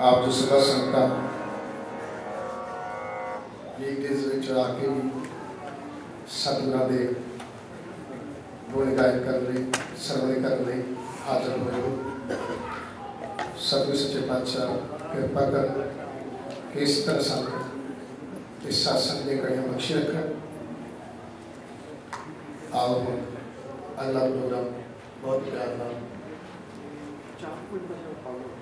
आप जो सुबह संगता वीकडेज ਵਿੱਚ ਆ ਕੇ ਵੀ ਸਤਿਗੁਰਾਂ ਦੇ ਗੁਣ ਗਾਇਨ ਕਰਨ ਲਈ ਸਰਵਣ ਕਰਨ ਲਈ ਹਾਜ਼ਰ ਹੋਏ ਹੋ। ਸਤਿਗੁਰ ਸੱਚੇ ਪਾਤਸ਼ਾਹ ਕਿਰਪਾ ਕਰ ਕਿ ਇਸ ਤਰ੍ਹਾਂ ਸੰਗਤ ਇਸ ਸਾਸਨ ਦੇ ਕੜੀਆਂ ਬਖਸ਼ੀ ਰੱਖਣ। आओ अल्लाह प्रोग्राम बहुत प्यार नाल 4 मिनट